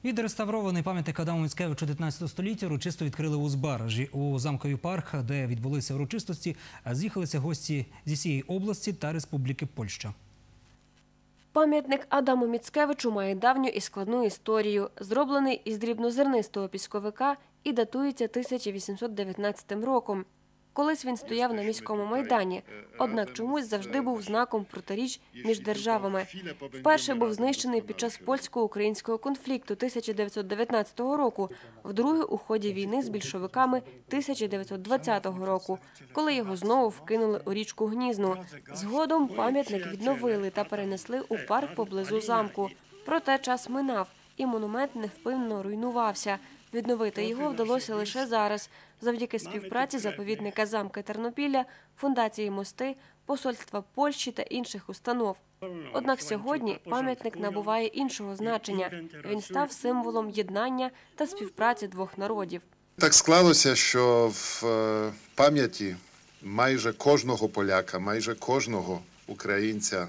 Відреставрований пам'ятник Адаму Міцкевичу 19 століття урочисто відкрили у Збаражі. У замковий парк, де відбулися урочистості, з'їхалися гості зі всієї області та Республіки Польща. Пам'ятник Адаму Міцкевичу має давню і складну історію. Зроблений із дрібнозернистого пісковика і датується 1819 роком. Колись він стояв на міському майдані, однак чомусь завжди був знаком протиріч між державами. Вперше був знищений під час польсько-українського конфлікту 1919 року, вдруге у ході війни з більшовиками 1920 року, коли його знову вкинули у річку Гнізну. Згодом пам'ятник відновили та перенесли у парк поблизу замку. Проте час минав, і монумент невпинно руйнувався. Відновити його вдалося лише зараз, завдяки співпраці заповідника замка Тернопілля, фундації «Мости», посольства Польщі та інших установ. Однак сьогодні пам'ятник набуває іншого значення. Він став символом єднання та співпраці двох народів. Так склалося, що в пам'яті майже кожного поляка, майже кожного українця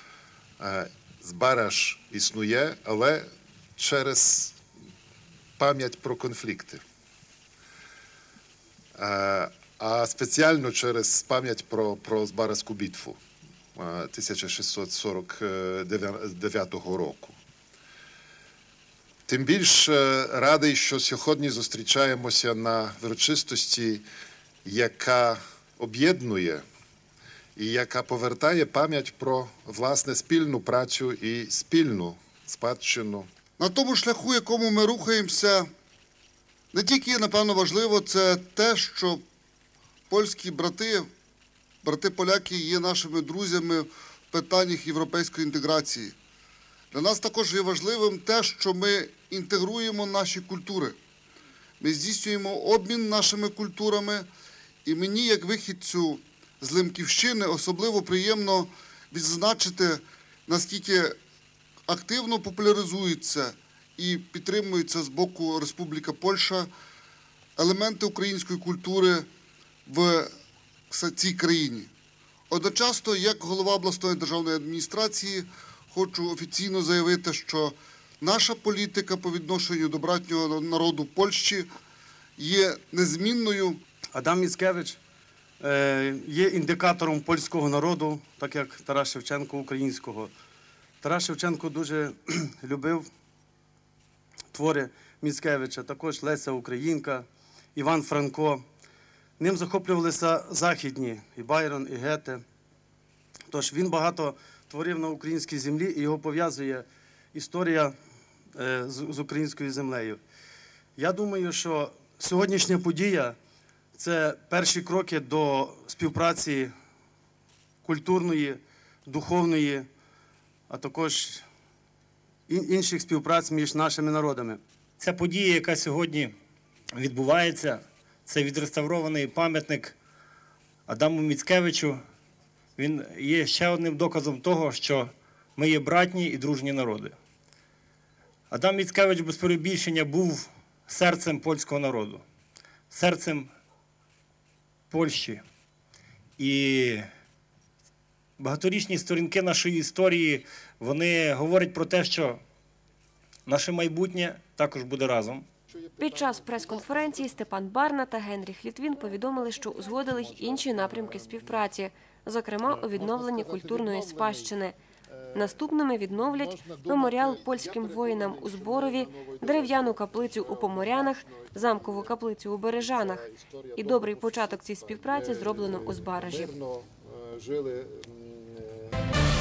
Збараж існує, але через пам'ять про конфлікти, а спеціально через пам'ять про Збаразьку битву 1649 року. Тим більш радий, що сьогодні зустрічаємося на урочистості, яка об'єднує і яка повертає пам'ять про, власне, спільну працю і спільну спадщину. На тому шляху, якому ми рухаємося, не тільки є, напевно, важливо, це те, що польські брати-поляки є нашими друзями в питаннях європейської інтеграції. Для нас також є важливим те, що ми інтегруємо наші культури. Ми здійснюємо обмін нашими культурами, і мені, як вихідцю з Лемківщини, особливо приємно відзначити, наскільки активно популяризуються і підтримуються з боку Республіка Польща елементи української культури в цій країні. Одночасно, як голова обласної державної адміністрації, хочу офіційно заявити, що наша політика по відношенню до братнього народу Польщі є незмінною. Адам Міцкевич є індикатором польського народу, так як Тарас Шевченко українського. Тарас Шевченко дуже любив твори Міцкевича, також Леся Українка, Іван Франко. Ним захоплювалися західні, і Байрон, і Гете. Тож він багато творив на українській землі, і його пов'язує історія з українською землею. Я думаю, що сьогоднішня подія – це перші кроки до співпраці культурної, духовної, а також інших співпраць між нашими народами. Ця подія, яка сьогодні відбувається, це відреставрований пам'ятник Адаму Міцкевичу. Він є ще одним доказом того, що ми є братні і дружні народи. Адам Міцкевич без перебільшення був серцем польського народу, серцем Польщі. І багаторічні сторінки нашої історії, вони говорять про те, що наше майбутнє також буде разом. Під час прес-конференції Степан Барна та Генріх Літвін повідомили, що узгодили й інші напрямки співпраці, зокрема у відновленні культурної спадщини. Наступними відновлять меморіал польським воїнам у Зборові, дерев'яну каплицю у Поморянах, замкову каплицю у Бережанах. І добрий початок цій співпраці зроблено у Збаражі.